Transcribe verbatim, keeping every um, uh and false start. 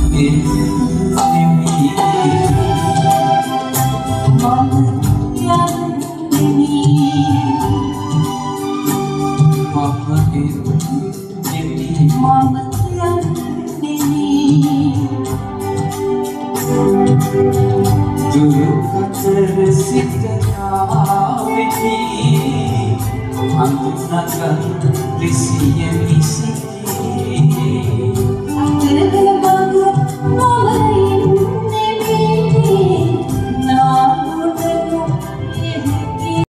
Dulu tersikat ini, antum nakan risi yang isi.